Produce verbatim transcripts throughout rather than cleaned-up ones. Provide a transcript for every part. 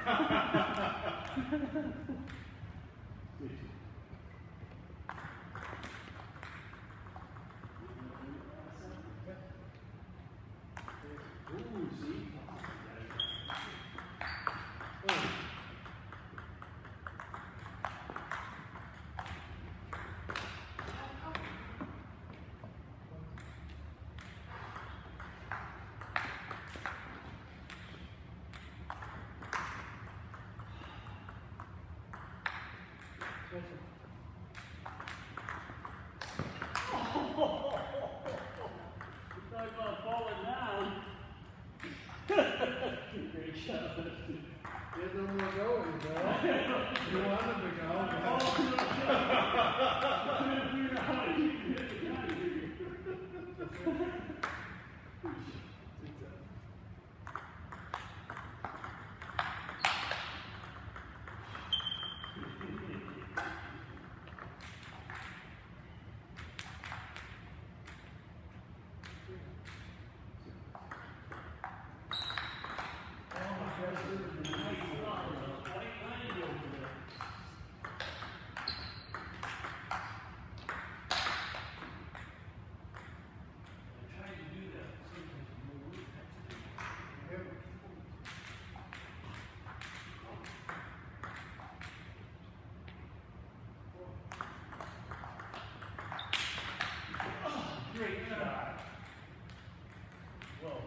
Ooh, see? Talk about falling down. Great shot. There's no more going, bro. You wanted to go. Great shot. Well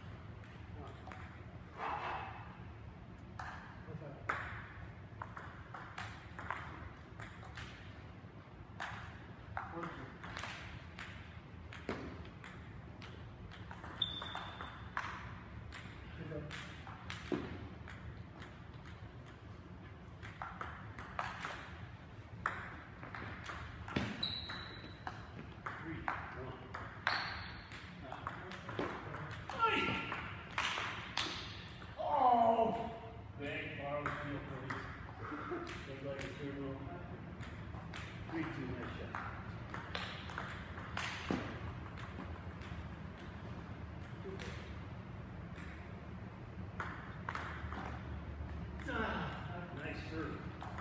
three two, nice shot. Ah, nice serve.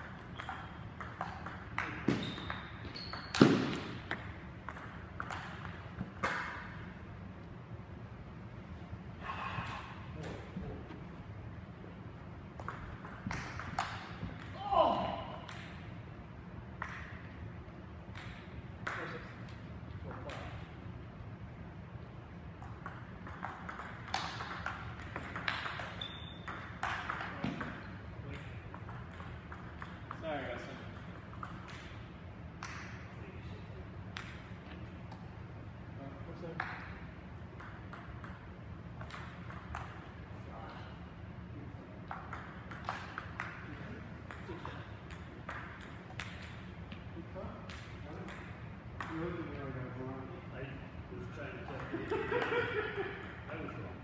Sorry, Russell. I was trying to tell you. I was wrong.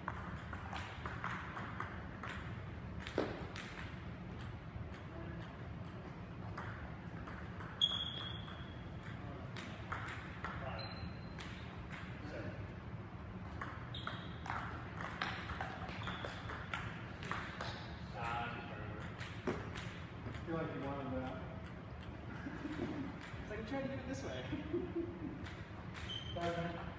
I feel like you wanted that. It's like I'm trying to do it this way. Bye, man.